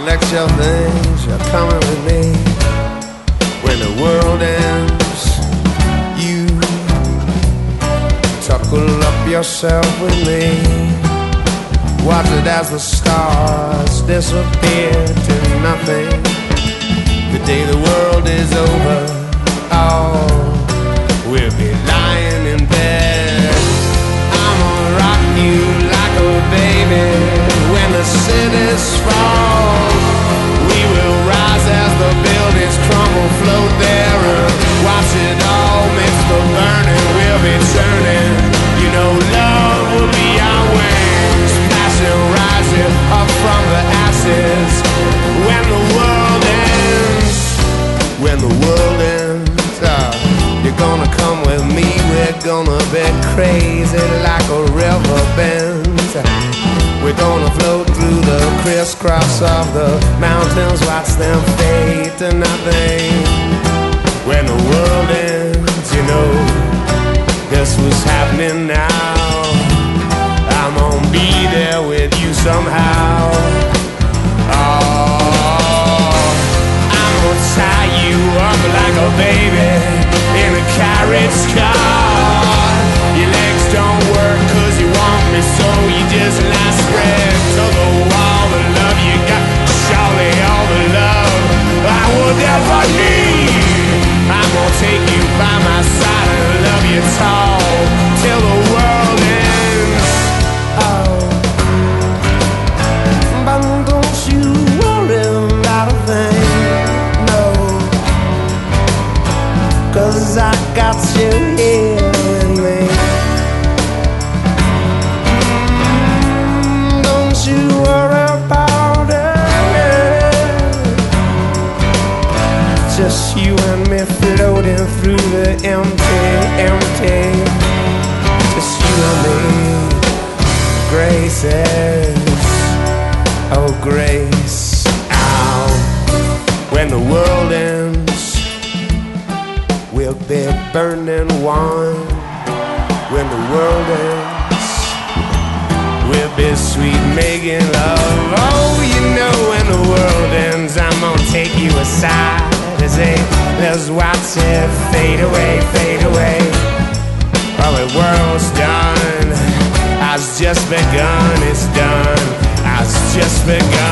your things, you're coming with me. When the world ends, you tuckle up yourself with me. Watch it as the stars disappear to nothing. The day the world is over, oh, we'll be lying in bed. I'm gonna rock you like a baby. When the cities fall, we will rise as the buildings crumble, float there and watch it all mix the burning. We'll be turning, you know, love will be our wings, passion rising up from the ashes. When the world ends, when the world ends, you're gonna come with me. We're gonna be crazy like a river bends. We're gonna float through the crisscross of the mountains, watch them fade to nothing. When the world ends, you know, this was happening now. I'm gonna be there with you somehow. Oh, I'm gonna tie you up like a baby in a carriage car. Your legs don't work 'cause you want me, so you just lie spread to the wall. The love you got, surely all the love I would ever need. I'm gonna take you by my side and love you tall till the world ends. Oh, but don't you worry about a thing, no, 'cause I got you here with me. Don't you worry about it. Just you and me floating through the empty, empty. Just you and me, graces, oh grace. Ow. When the world ends, we'll be burning one. When the world ends, we'll be sweet making love. Oh, you know, when the world ends, I'm gonna take you aside and say, let's watch it fade away, fade away. Oh, the world's done, has just begun, it's done, has just begun.